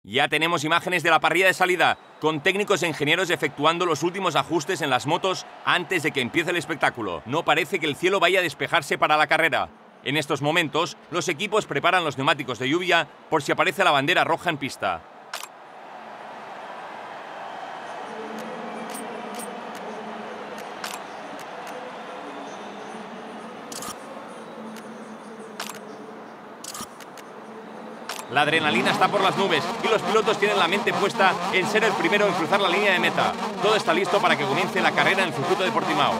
Ya tenemos imágenes de la parrilla de salida, con técnicos e ingenieros efectuando los últimos ajustes en las motos antes de que empiece el espectáculo. No parece que el cielo vaya a despejarse para la carrera. En estos momentos, los equipos preparan los neumáticos de lluvia por si aparece la bandera roja en pista. La adrenalina está por las nubes y los pilotos tienen la mente puesta en ser el primero en cruzar la línea de meta. Todo está listo para que comience la carrera en el circuito de Portimao.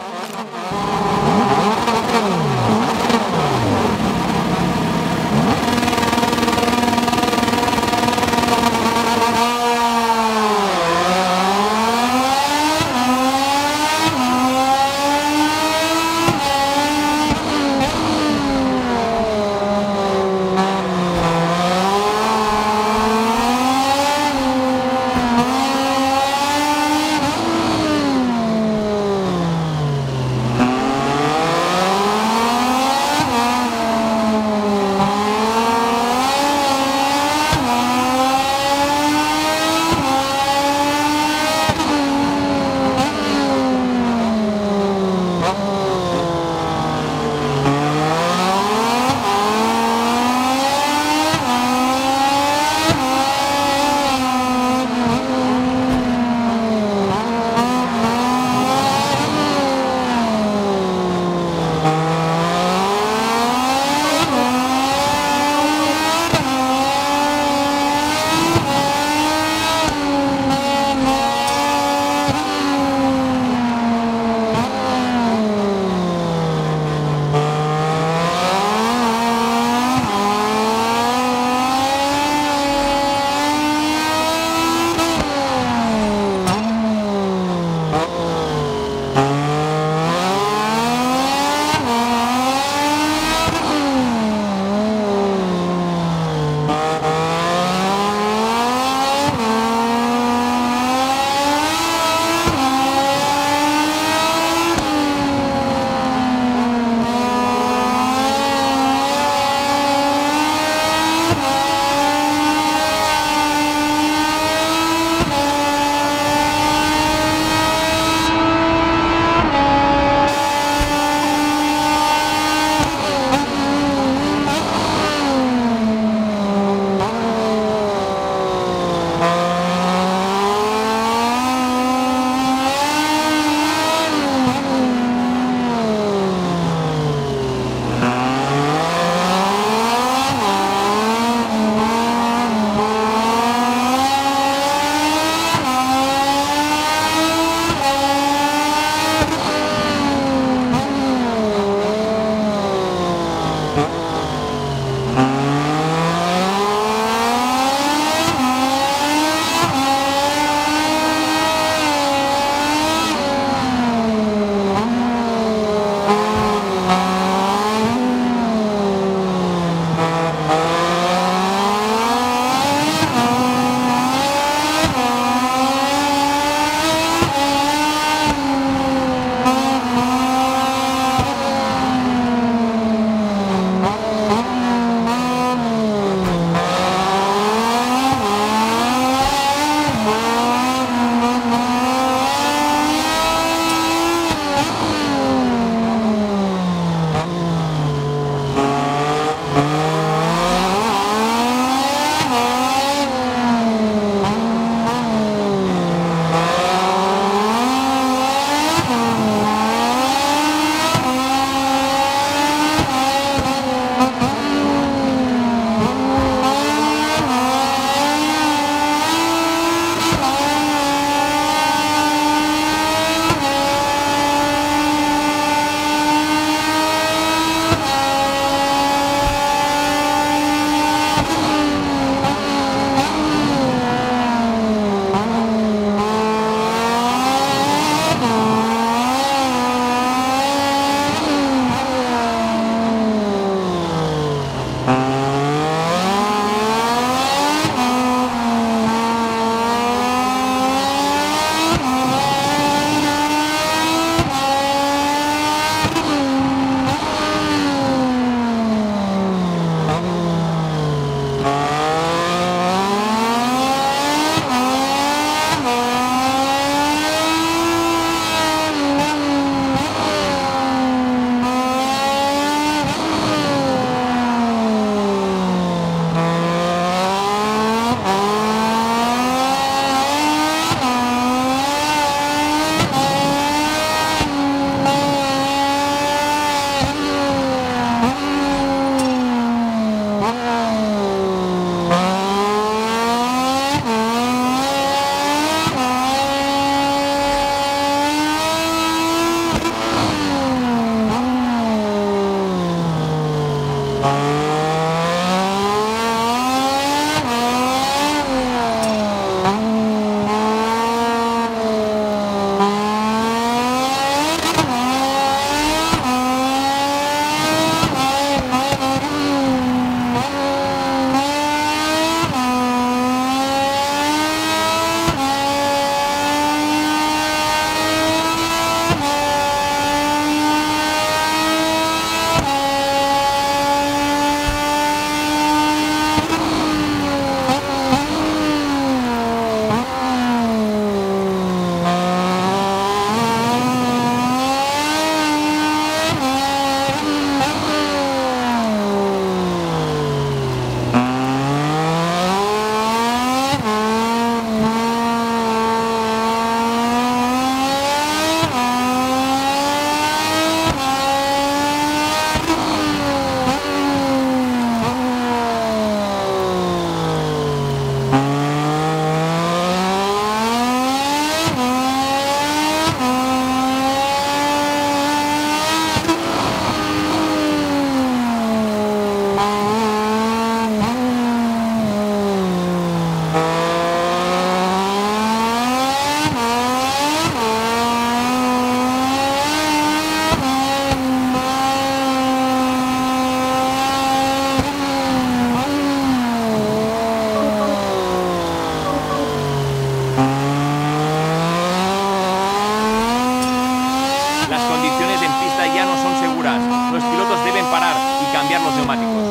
Las condiciones en pista ya no son seguras. Los pilotos deben parar y cambiar los neumáticos.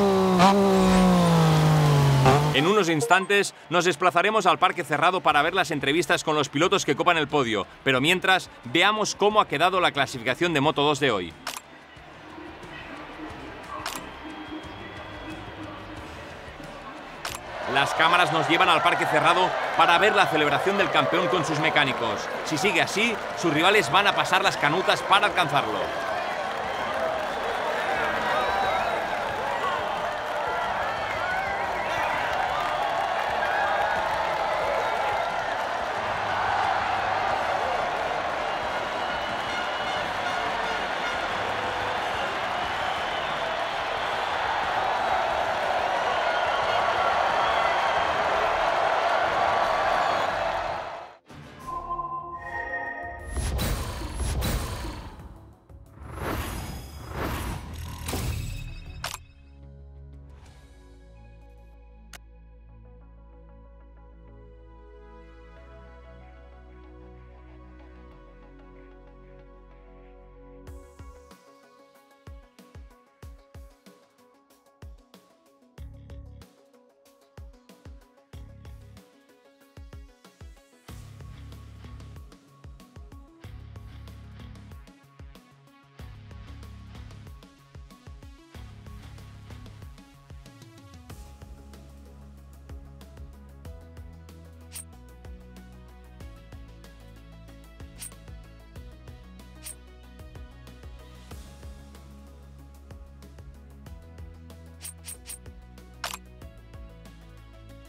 En unos instantes nos desplazaremos al parque cerrado para ver las entrevistas con los pilotos que copan el podio, pero mientras veamos cómo ha quedado la clasificación de Moto2 de hoy. Las cámaras nos llevan al parque cerrado para ver la celebración del campeón con sus mecánicos. Si sigue así, sus rivales van a pasar las canutas para alcanzarlo.